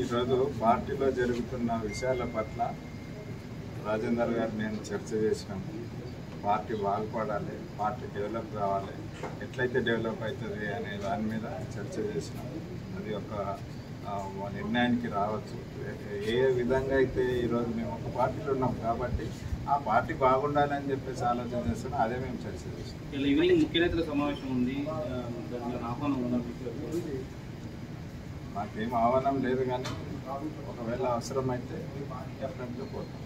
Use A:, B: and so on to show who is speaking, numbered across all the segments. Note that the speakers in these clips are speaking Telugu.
A: ఈరోజు పార్టీలో జరుగుతున్న విషయాల పట్ల రాజేందర్ గారు నేను చర్చ చేసినాము. పార్టీ బాగుపడాలి, పార్టీ డెవలప్ కావాలి, ఎట్లయితే డెవలప్ అవుతుంది అనే దాని మీద చర్చ చేసినాము. అది ఒక నిర్ణయానికి రావచ్చు. ఏ విధంగా అయితే ఈరోజు మేము ఒక పార్టీలో ఉన్నాం కాబట్టి ఆ పార్టీ బాగుండాలని చెప్పేసి ఆలోచన చేస్తున్నాం. అదే మేము చర్చ చేస్తాం.
B: ఈవినింగ్ ముఖ్య నేతల సమావేశం ఉంది, ఆహ్వానం ఉన్నది.
A: మాకేం ఆహ్వానం లేదు, కానీ ఒకవేళ అవసరమైతే డెఫినెట్గా పోతాం.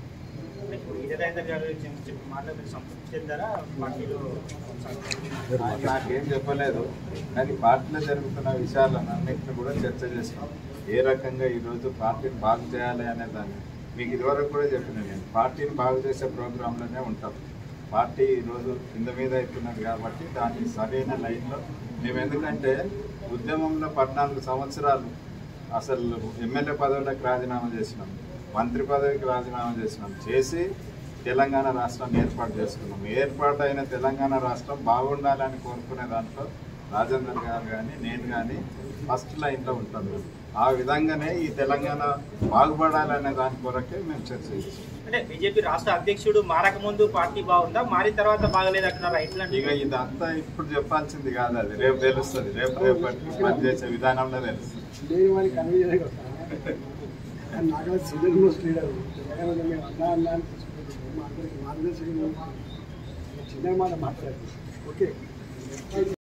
A: నాకేం చెప్పలేదు, కానీ పార్టీలో జరుగుతున్న విషయాలను అన్నింటినీ కూడా చర్చ చేస్తాం. ఏ రకంగా ఈరోజు పార్టీని బాగు చేయాలి అనే దాన్ని మీకు ఇదివరకు కూడా చెప్పిన, నేను పార్టీని బాగు చేసే ప్రోగ్రాంలోనే ఉంటాం. పార్టీ ఈరోజు కింద మీద అవుతున్నది కాబట్టి దాన్ని సరైన లైన్లో మేము, ఎందుకంటే ఉద్యమంలో 14 సంవత్సరాలు అసలు ఎమ్మెల్యే పదవులకు రాజీనామా చేసినాం, మంత్రి పదవికి రాజీనామా చేసి తెలంగాణ రాష్ట్రాన్ని ఏర్పాటు చేసుకున్నాం. ఏర్పాటైన తెలంగాణ రాష్ట్రం బాగుండాలని కోరుకునే దాంట్లో రాజేందర్ గారు కానీ నేను కానీ ఫస్ట్ లైన్లో ఉంటాం. ఆ విధంగానే ఈ తెలంగాణ బాగుపడాలనే దాని కొరకే మేము చర్చ చేస్తాం.
C: అంటే బీజేపీ రాష్ట్ర అధ్యక్షుడు మారక ముందు పార్టీ బాగుందా, మారిన తర్వాత బాగలేదు అంటున్నారా?
A: ఇక ఇదంతా ఇప్పుడు చెప్పాల్సింది కాదు, అది రేపు తెలుస్తుంది. రేపటి పనిచేసే విధానంలో తెలుస్తుంది.
D: చిన్న మాట మాట్లాడారు. ఓకే.